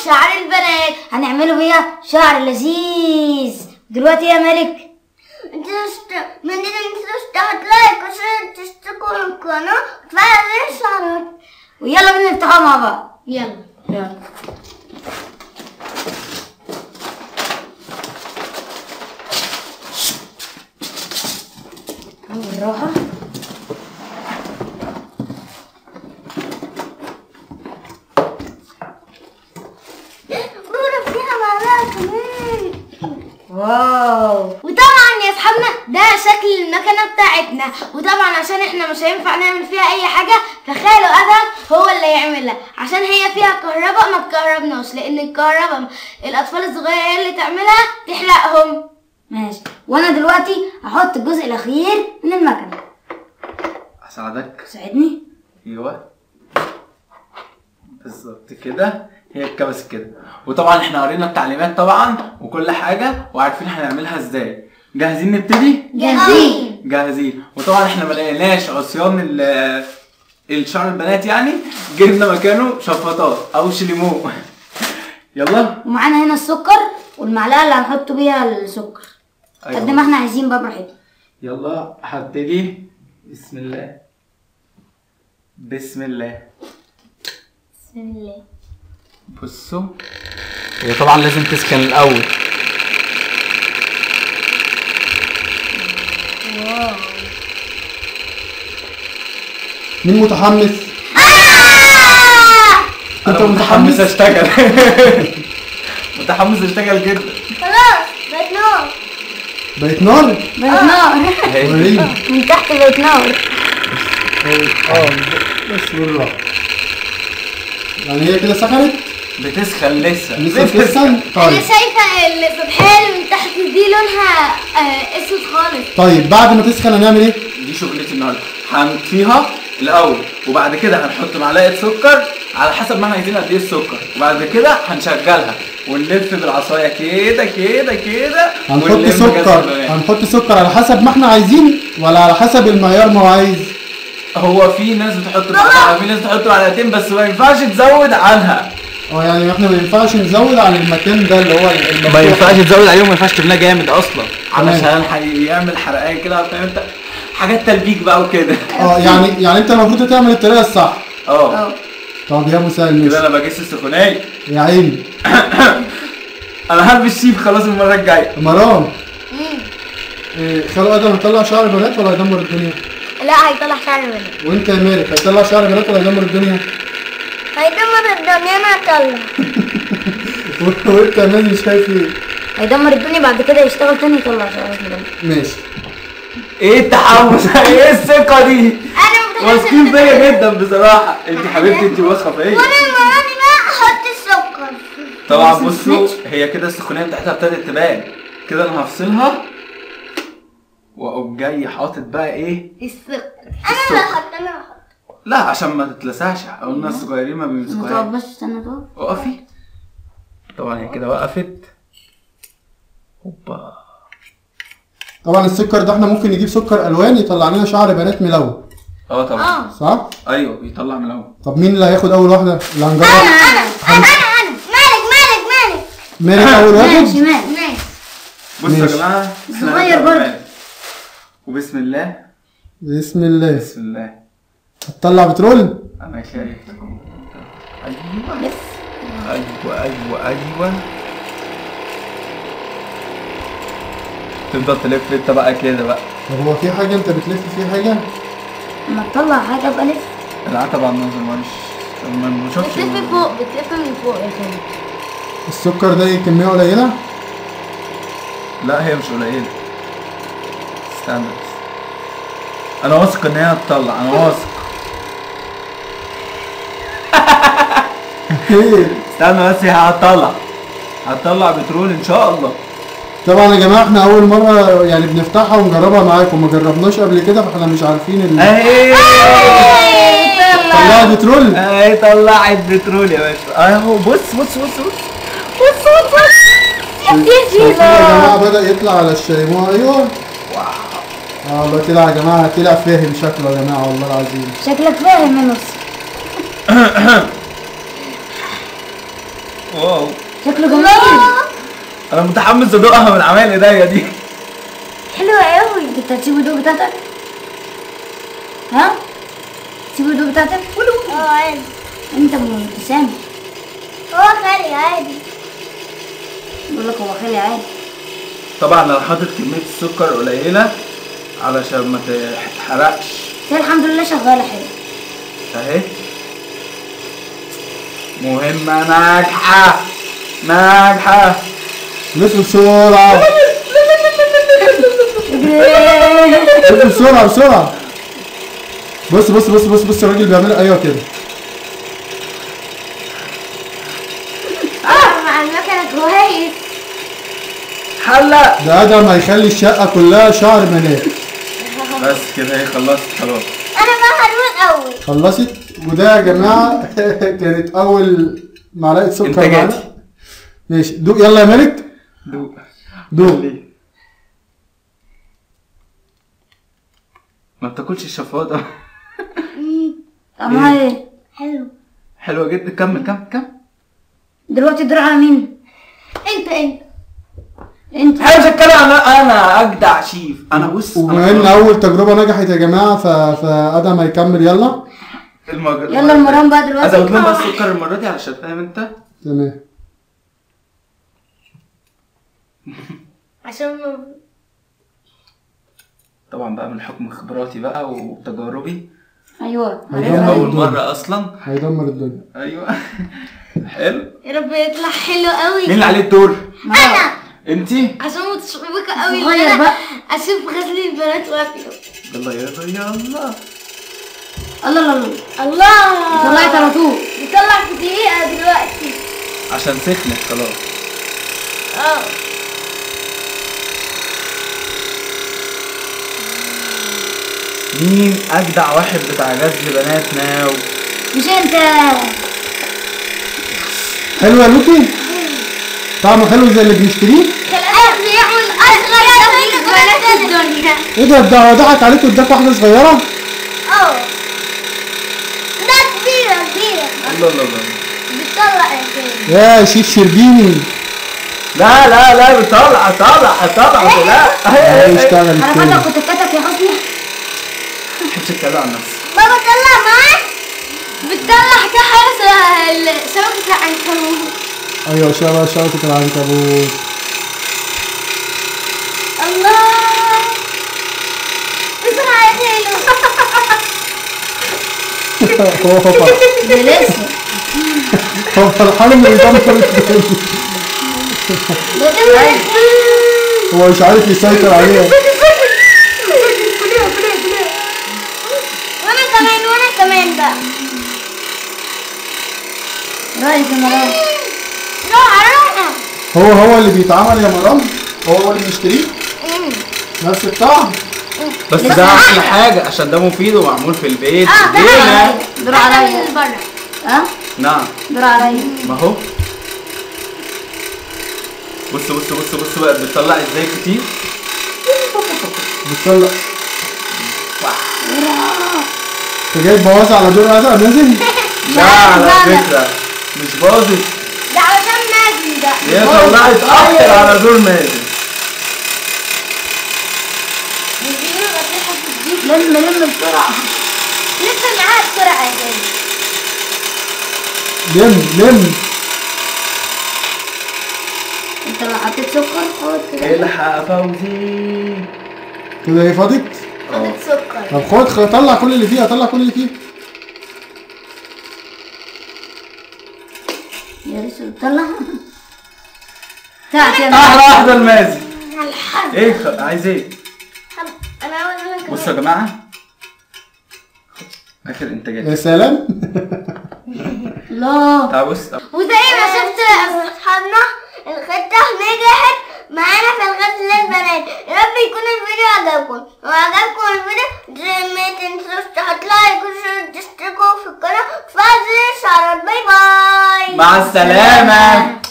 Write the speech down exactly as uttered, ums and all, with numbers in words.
شعر البنات هنعمله بيها شعر لذيذ. دلوقتي يا ملك انت ما تنسوش تحط لايك عشان تشتركوا القناه وتفعلوا زر الاشعارات، ويلا بينا نفتحها مع بعض. يلا يلا بالراحة. بورا فيها معلقة كمان. واو. وطبعا يا اصحابنا ده شكل المكنة بتاعتنا، وطبعا عشان احنا مش هينفع نعمل فيها اي حاجة فخاله ادهم هو اللي يعملها، عشان هي فيها كهرباء ما تكهربناش، لان الكهرباء الاطفال الصغيرة هي اللي تعملها تحرقهم. ماشي، وانا دلوقتي هحط الجزء الاخير من المكنة. اساعدك؟ ساعدني. ايوه بالظبط كده، هي اتكبست كده. وطبعا احنا قرينا التعليمات طبعا وكل حاجه وعارفين هنعملها ازاي. جاهزين نبتدي؟ جاهزين. جاهزين. وطبعا احنا ما لقيناش عصيان الشعر البنات، يعني جبنا مكانه شفاطات او شليمو. يلا. ومعانا هنا السكر والمعلقه اللي هنحط بيها السكر. أيوة. قد ما احنا عايزين بقى براحتنا. يلا هبتدي. بسم الله بسم الله بسم الله. بصوا، هي طبعا لازم تسخن الاول. واو. مين متحمس؟ انت متحمس اشتغل. متحمس اشتغل جدا. خلاص بقت نار. بقت نار؟ بقت نار. وريني. من تحت بقت نار. اه بس بالراحه. يعني هي كده سخنت؟ بتسخن لسه. لسه بتسخن؟ انا طيب. شايفه الفتحه اللي من تحت دي لونها آه اسود خالص. طيب بعد ما تسخن هنعمل ايه؟ دي شغلتي النهارده. هنطفيها الاول وبعد كده هنحط معلقه سكر على حسب ما احنا عايزين قد ايه السكر، وبعد كده هنشغلها ونلف بالعصايه كده كده كده. هنحط سكر هنحط سكر على حسب ما احنا عايزين ولا على حسب المعيار ما هو عايز؟ هو في ناس بتحط معلقه، في ناس بتحط معلقتين، بس ما ينفعش تزود عنها. اه يعني احنا ما ينفعش نزود عن المكان ده اللي هو المفتوح. ما ينفعش تزود عليه وما ينفعش تملاه جامد اصلا تمام. علشان هيعمل حرقان كده، فاهم انت؟ حاجات تلبيك بقى وكده. اه يعني يعني انت المفروض تعمل الطريقه الصح. اه طب يا مسهل كده ماشي. انا بجس السخونيه. يا عيني. انا هلبس شيف خلاص المره الجايه. مرام. إيه خلوا ادم يطلع شعر بنات ولا يدمر الدنيا؟ لا هيطلع شعر بنات. وانت يا مالك هيطلع شعر بنات ولا يدمر الدنيا؟ هيدمر الدنيا. انا هطلع. وانت يا مالك شايف ايه؟ هيدمر الدنيا بعد كده يشتغل تاني يطلع شعرات من ماشي. ايه التحمس؟ ايه الثقه دي؟ انا واثقين فيا جدا بصراحه. انت حبيبتي انت واثقه فيا. وانا المره دي بقى احط السكر. طبعا بصوا هي كده السخونيه بتاعتها ابتدت تبان كده. انا هفصلها واقوم جاي حاطط بقى ايه؟ السكر. انا اللي هحط انا اللي هحط. لا عشان ما تتلسعش، قلنا الصغيرين ما ما بيمسكوهاش. تقف بس، استنى تقف. وقفي. طبعا هي كده وقفت. هوبا. طبعا السكر ده احنا ممكن نجيب سكر الوان يطلع لنا شعر بنات ملون. اه طبعا. صح؟ ايوه بيطلع من الاول. طب مين اللي هياخد اول واحده؟ اللي هنجرب. انا انا انا انا مالك مالك مالك. مالك اول واحد؟ ماشي ماشي. ماشي. بصوا يا ماشي. جماعه صغير برضه. وبسم الله. بسم الله. بسم الله. هتطلع بترول؟ انا شايف. ايوه ايوه ايوه ايوه. تفضل تلف انت بقى كده بقى. طب هو في حاجه انت بتلف فيها حاجه؟ لما تطلع حاجه ابقى لف. العتب على النظر مش ما بنشوفش. بتلف فوق بتلف من فوق يا خالد. السكر ده ايه كميه قليله؟ لا هي مش قليله. استنى بس. انا واثق ان هي هتطلع، انا واثق. استنى بس، هي هتطلع هتطلع بترول ان شاء الله. طبعا يا جماعه احنا اول مره يعني بنفتحها ونجربها معاكم، ما جربناش قبل كده فاحنا مش عارفين ال اهي طلعت بترول. اهي طلعت بترول يا باشا اهو. بص بص بص بص بص بص بص. شايفين يا جماعه بدأ يطلع على الشيموه. ايوه اه ده طلع يا جماعه، طلع فاهم شكله يا جماعه والله العظيم. شكلك فاهم يا نص. واو انا متحمس ادوقها من عمال ايديا دي. حلوة قوي. انت هتسيب الدوق بتاعتك؟ ها؟ تسيب الدوق بتاعتك؟ اه عادي. انت متسامح. هو خالي عادي. بقول لك هو خالي عادي. طبعا انا حاطط كميه السكر قليله علشان ما تتحرقش. بس الحمد لله شغالة حلو. اهي مهمه ناجحه ناجحه. لف بسرعة لف بسرعة بسرعة. بص بص بص بص بص الراجل بيعملها ايوه كده. مع المكنة كويس. حلق. ده ادم هيخلي الشقة كلها شعر مناك. بس كده هي خلصت خلاص. انا بقى هروح اول. خلصت. وده يا جماعة كانت أول معلقة سكر إنتاجاتي. معانا. ماشي دوق يلا يا ملك. دوق دوق. ما بتاكلش الشفاطة. طعمها ايه؟ حلو. حلوة جدا. كمل كمل كمل. دلوقتي الدور على مين؟ انت انت. انت. احنا مش هتكلم عن انا اجدع شيف. انا بص وبما ان اول تجربة نجحت يا جماعة ف... فادم هيكمل يلا. المج... يلا المرام بقى دلوقتي. ازود لهم بقى السكر المرة دي علشان فاهم انت. تمام. عشان طبعا بقى من حكم خبراتي بقى وتجاربي. ايوه. هيدمر اول الدنيا. مرة اصلا. هيدمر الدنيا. ايوه. حلو. يا رب يطلع حلو قوي. مين اللي عليه الدور؟ انا. انتي؟ عشان متشوقة قوي. صغير إن أنا بقى. اشوف غزل البنات وافيه. يلا يلا يلا. الله الله الله. الله. طلعت على طول. بيطلع في دقيقة دلوقتي. عشان سخنت خلاص. اه. مين اجدع واحد بتاع غزل بنات ناو؟ مش انت. حلو يا لوكي؟ طعمه حلو زي اللي بنشتريه؟ خلاص بيعمل اصغر غزل البنات الدنيا. ايه ده ده ضحك عليك واداك واحدة صغيرة؟ اه. ده كبيرة كبيرة. الله الله الله. بتطلع الفيلم. يا شيف شربيني. لا لا لا بطلع طلع طلع لا. هيشتغل حركاتك تاني. وتكاتك يا حسني. مش اتكلم عن نفسي. بابا طلع معاك. بتطلع كحرة سمكة العنكبوت. ايوه شبه شبكة العنكبوت. الله. بسرعة يا خيلو. هو فرحان. ده لسه. هو فرحان انه يدمر الدنيا. هو مش عارف يسيطر عليها. وانا كمان وانا كمان بقى. رايك يا مرام؟ روح روح. هو هو اللي بيتعمل يا مرام؟ هو هو اللي بيشتريه؟ نفس الطعم؟ بس ده احلى حاجة عشان ده مفيد ومعمول في البيت. اه ده ليه؟ دور عليا. من بره. ها؟ نعم. دور عليا. ما هو بص بص بص بص بقى بتطلع ازاي كتير. بتطلع. انت جاي تبوظ على دور هذا نازل؟ لا على فكرة مش باظت. ده علشان نازل ده. هي طلعت اكتر على دور مازن. بيجيله ريحة في الجيب. لم لم بسرعة. لسه معاه بسرعة يا خيلو. لم لم. انت لو حطيت سكر خد كده. الحق فوزي. كده هي فاضت؟ خدت سكر. طب خد خد طلع كل اللي فيها طلع كل اللي فيها. يا لسه بتطلع. تعال كده. احلى واحدة المازن. الحظ. ايه خ... عايز ايه؟ انا عاوز انا كمان. بصوا يا جماعة اخر انتاجات. يا سلام. الله. تعال بص. وزي ما شفت اصحابنا الخطة نجحت معانا في الغزل البنات. يا رب يكون الفيديو عجبكم. وعجبكم الفيديو ما تنسوش تحطوا لايك وتشتركوا في القناة وتفعلوا زر الاشعارات. باي باي. مع السلامة.